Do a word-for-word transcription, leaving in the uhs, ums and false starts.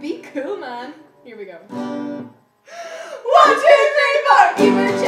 Be cool, man. Here we go. One, two, three, four.